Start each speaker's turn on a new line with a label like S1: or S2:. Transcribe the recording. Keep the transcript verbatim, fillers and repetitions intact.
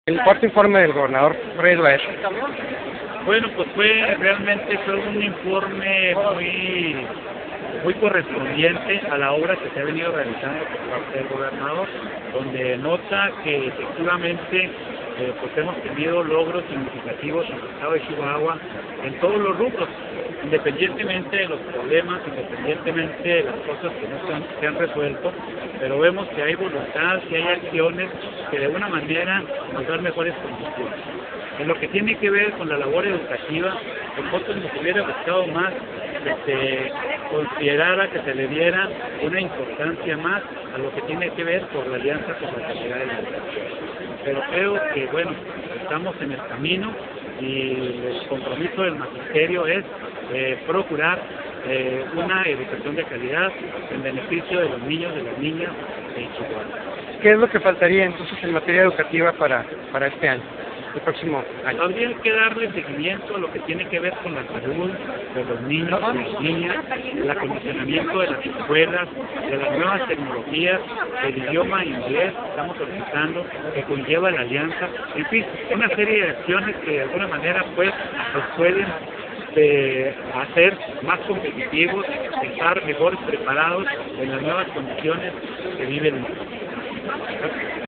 S1: El cuarto informe del gobernador Fred Loaiza.
S2: Bueno, pues fue realmente fue un informe muy muy correspondiente a la obra que se ha venido realizando por parte del gobernador, donde nota que efectivamente eh, pues hemos tenido logros significativos en el estado de Chihuahua en todos los rubros, independientemente de los problemas, independientemente de las cosas que no se han, se han resuelto, pero vemos que hay voluntad, que hay acciones que de alguna manera nos dan mejores condiciones. En lo que tiene que ver con la labor educativa, nosotros nos hubiera gustado más que se considerara, que se le diera una importancia más a lo que tiene que ver con la alianza con la calidad de la educación. Pero creo que, bueno, estamos en el camino y el compromiso del magisterio es eh, procurar eh, una educación de calidad en beneficio de los niños, de las niñas de Chihuahua.
S1: ¿Qué es lo que faltaría entonces en materia educativa para, para este año? El próximo año.
S2: Habría que darle seguimiento a lo que tiene que ver con la salud de los niños y las niñas, el acondicionamiento de las escuelas, de las nuevas tecnologías, del idioma inglés que estamos solicitando, que conlleva la alianza, en fin, una serie de acciones que de alguna manera pues nos pueden de hacer más competitivos, estar mejor preparados en las nuevas condiciones que viven.